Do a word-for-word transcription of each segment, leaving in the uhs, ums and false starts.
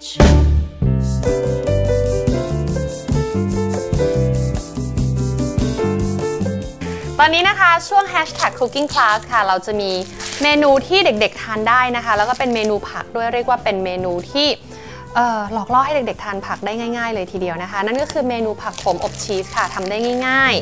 ตอนนี้นะคะช่วง แฮชแท็ก คุกกิ้งคลาส ค่ะเราจะมีเมนูที่เด็กๆทานได้นะคะแล้วก็เป็นเมนูผักด้วยเรียกว่าเป็นเมนูที่หลอกล่อให้เด็กๆทานผักได้ง่ายๆเลยทีเดียวนะคะนั่นก็คือเมนูผักขมอบชีสค่ะทำได้ง่าย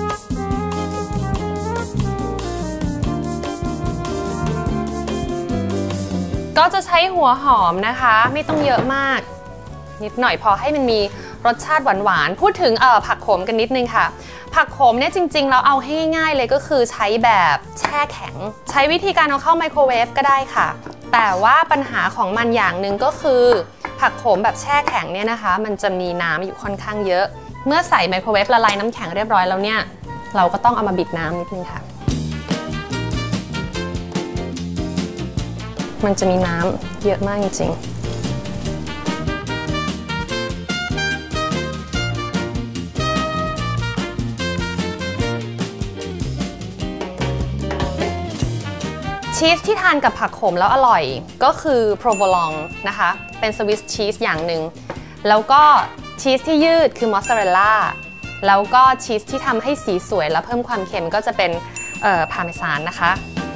ๆก็จะใช้หัวหอมนะคะไม่ต้องเยอะมากนิดหน่อยพอให้มันมีรสชาติหวานๆพูดถึงเอ่อผักขมกันนิดนึงค่ะผักขมเนี่ยจริงๆเราเอาให้ง่ายๆเลยก็คือใช้แบบแช่แข็งใช้วิธีการเอาเข้าไมโครเวฟก็ได้ค่ะแต่ว่าปัญหาของมันอย่างหนึ่งก็คือผักขมแบบแช่แข็งเนี่ยนะคะมันจะมีน้ำอยู่ค่อนข้างเยอะเมื่อใส่ไมโครเวฟละลายน้ำแข็งเรียบร้อยแล้วเนี่ยเราก็ต้องเอามาบิดน้ำนิดนึงค่ะมันจะมีน้ำเยอะมากจริงๆชีสที่ทานกับผักขมแล้วอร่อยก็คือโปรโวลองนะคะเป็นสวิสชีสอย่างหนึ่งแล้วก็ชีสที่ยืดคือมอสซาเรลล่าแล้วก็ชีสที่ทำให้สีสวยและเพิ่มความเค็มก็จะเป็นพาร์เมซานนะคะ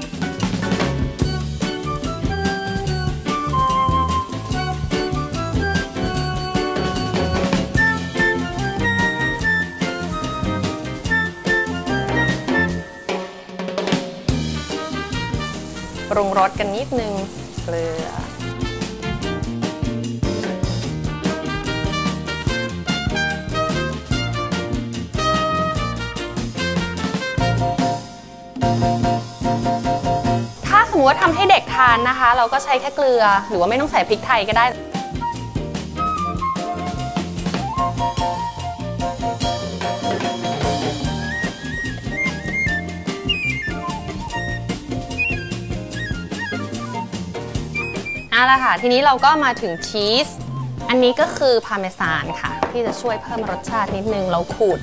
ปรุงรสกันนิดนึงเกลือถ้าสมมติว่าทำให้เด็กทานนะคะเราก็ใช้แค่เกลือหรือว่าไม่ต้องใส่พริกไทยก็ได้เอาละค่ะทีนี้เราก็มาถึงชีสอันนี้ก็คือพาร์เมซานค่ะที่จะช่วยเพิ่มรสชาตินิดนึงเราขูด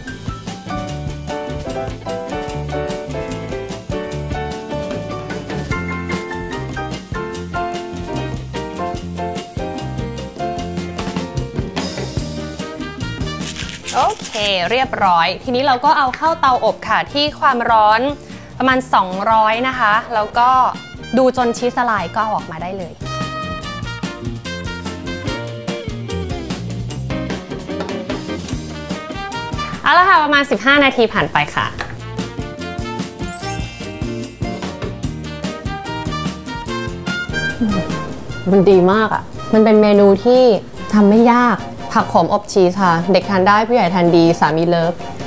โอเคเรียบร้อยทีนี้เราก็เอาเข้าเตาอบค่ะที่ความร้อนประมาณสองร้อยนะคะแล้วก็ดูจนชีสละลายก็ออกมาได้เลยเอาละค่ะประมาณสิบห้านาทีผ่านไปค่ะมันดีมากอ่ะมันเป็นเมนูที่ทำไม่ยากผักขมอบชีสค่ะเด็กทานได้ผู้ใหญ่ทานดีสามีเลิฟ